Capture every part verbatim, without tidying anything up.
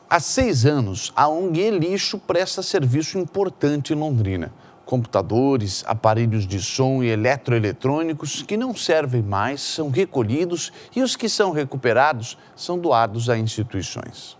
Há seis anos, a O N G E-Lixo presta serviço importante em Londrina. Computadores, aparelhos de som e eletroeletrônicos que não servem mais são recolhidos e os que são recuperados são doados a instituições.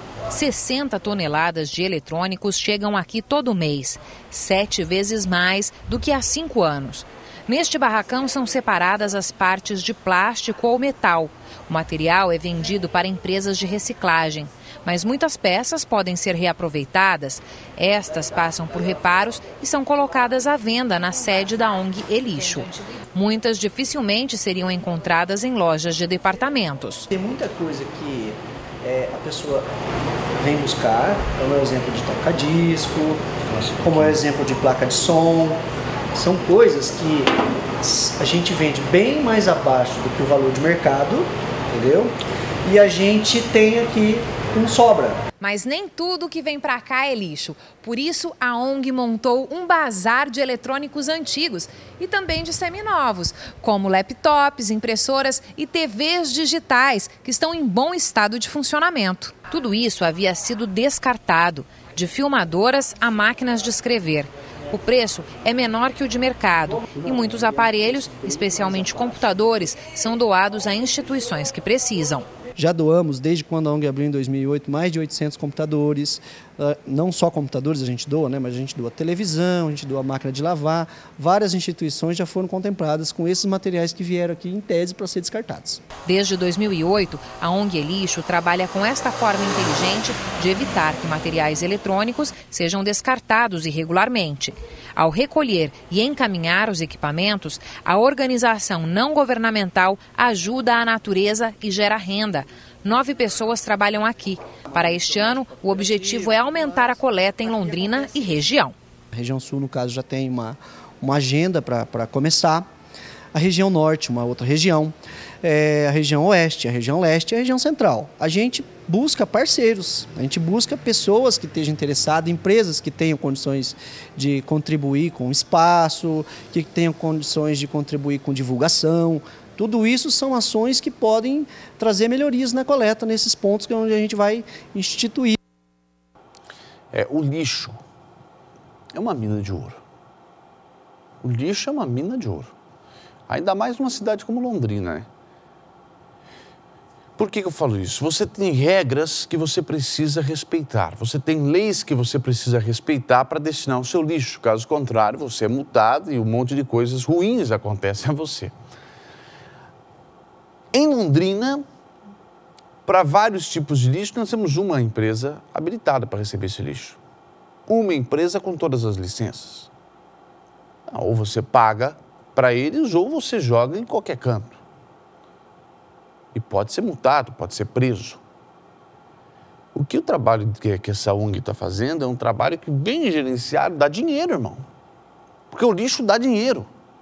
sessenta toneladas de eletrônicos chegam aqui todo mês, sete vezes mais do que há cinco anos. Neste barracão são separadas as partes de plástico ou metal. O material é vendido para empresas de reciclagem, mas muitas peças podem ser reaproveitadas. Estas passam por reparos e são colocadas à venda na sede da O N G E-Lixo. Muitas dificilmente seriam encontradas em lojas de departamentos. Tem muita coisa que é, a pessoa vem buscar, como é o exemplo de toca-disco, como é o exemplo de placa de som. São coisas que a gente vende bem mais abaixo do que o valor de mercado, entendeu? E a gente tem aqui um sobra. Mas nem tudo que vem para cá é lixo. Por isso, a O N G montou um bazar de eletrônicos antigos e também de seminovos, como laptops, impressoras e T Vs digitais, que estão em bom estado de funcionamento. Tudo isso havia sido descartado, de filmadoras a máquinas de escrever. O preço é menor que o de mercado e muitos aparelhos, especialmente computadores, são doados a instituições que precisam. Já doamos, desde quando a O N G abriu em dois mil e oito, mais de oitocentos computadores. Não só computadores a gente doa, né, mas a gente doa televisão, a gente doa máquina de lavar. Várias instituições já foram contempladas com esses materiais que vieram aqui em tese para ser descartados. Desde dois mil e oito, a O N G E-Lixo trabalha com esta forma inteligente de evitar que materiais eletrônicos sejam descartados irregularmente. Ao recolher e encaminhar os equipamentos, a organização não governamental ajuda a natureza e gera renda. Nove pessoas trabalham aqui. Para este ano, o objetivo é aumentar a coleta em Londrina e região. A região sul, no caso, já tem uma, uma agenda para começar. A região norte, uma outra região. É, a região oeste, a região leste e a região central. A gente busca parceiros, a gente busca pessoas que estejam interessadas, empresas que tenham condições de contribuir com espaço, que tenham condições de contribuir com divulgação. Tudo isso são ações que podem trazer melhorias na coleta nesses pontos que é onde a gente vai instituir. É, o lixo é uma mina de ouro. O lixo é uma mina de ouro. Ainda mais numa cidade como Londrina, né? Por que que eu falo isso? Você tem regras que você precisa respeitar. Você tem leis que você precisa respeitar para destinar o seu lixo. Caso contrário, você é multado e um monte de coisas ruins acontecem a você. Em Londrina, para vários tipos de lixo, nós temos uma empresa habilitada para receber esse lixo. Uma empresa com todas as licenças. Ou você paga para eles ou você joga em qualquer canto. E pode ser multado, pode ser preso. O que o trabalho que, que essa O N G está fazendo é um trabalho que, bem gerenciado, dá dinheiro, irmão. Porque o lixo dá dinheiro.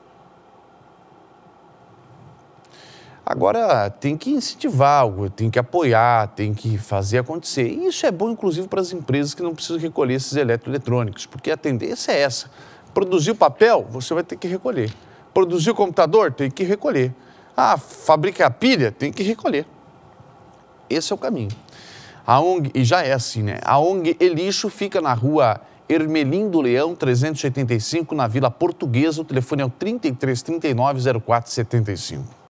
Agora, tem que incentivar algo, tem que apoiar, tem que fazer acontecer. E isso é bom, inclusive, para as empresas que não precisam recolher esses eletroeletrônicos, porque a tendência é essa. Produzir o papel, você vai ter que recolher. Produzir o computador, tem que recolher. Ah, fabrica a pilha, tem que recolher. Esse é o caminho. A O N G, e já é assim, né? A O N G E-Lixo fica na rua Ermelindo Leão, trezentos e oitenta e cinco, na Vila Portuguesa. O telefone é o trinta e três, trinta e nove, zero quatro setenta e cinco.